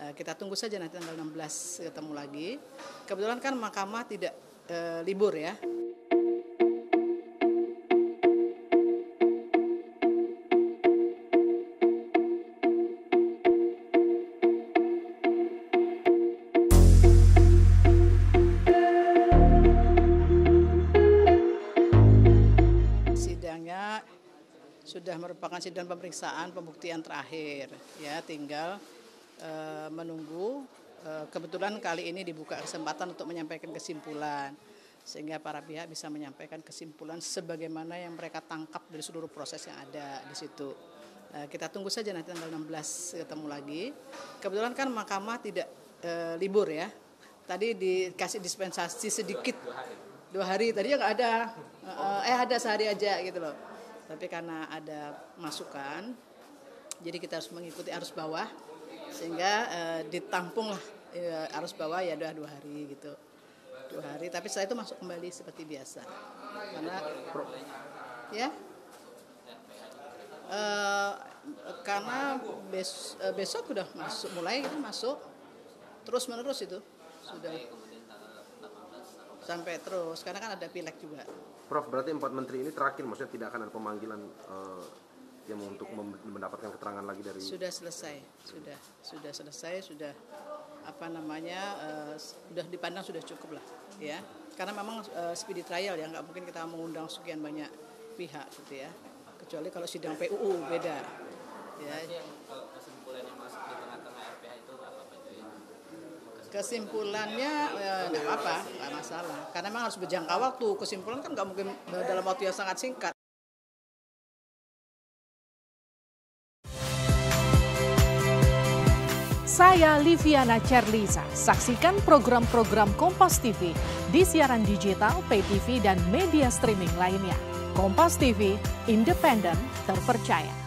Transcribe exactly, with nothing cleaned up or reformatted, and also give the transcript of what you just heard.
Kita tunggu saja nanti tanggal enam belas ketemu lagi. Kebetulan kan Mahkamah tidak e, libur ya. Sidangnya sudah merupakan sidang pemeriksaan pembuktian terakhir ya, tinggal e, menunggu. E, kebetulan kali ini dibuka kesempatan untuk menyampaikan kesimpulan sehingga para pihak bisa menyampaikan kesimpulan sebagaimana yang mereka tangkap dari seluruh proses yang ada di situ. E, kita tunggu saja nanti tanggal enam belas ketemu lagi. Kebetulan kan Mahkamah tidak e, libur ya. Tadi dikasih dispensasi sedikit dua hari, tadi ya nggak ada, eh ada sehari aja gitu loh. Tapi karena ada masukan, jadi kita harus mengikuti arus bawah, sehingga eh, ditampung lah eh, arus bawah ya udah dua hari gitu, dua hari. Tapi setelah itu masuk kembali seperti biasa, karena ya eh, karena bes, eh, besok udah masuk, mulai itu masuk terus menerus itu sudah sampai terus, karena kan ada pileg juga. Prof, berarti empat menteri ini terakhir, maksudnya tidak akan ada pemanggilan uh, yang untuk mendapatkan keterangan lagi dari... Sudah selesai, sudah sudah selesai, sudah apa namanya, uh, sudah dipandang sudah cukup lah, ya. Karena memang uh, speedy trial ya, nggak mungkin kita mengundang sekian banyak pihak gitu ya. Kecuali kalau sidang P U U beda. Ya. Kesimpulannya nggak ya, apa-apa, nggak masalah. Karena memang harus berjangka waktu. Kesimpulan kan nggak mungkin dalam waktu yang sangat singkat. Saya Liviana Cerlisa. Saksikan program-program Kompas T V di siaran digital, pay T V, dan media streaming lainnya. Kompas T V, independen, terpercaya.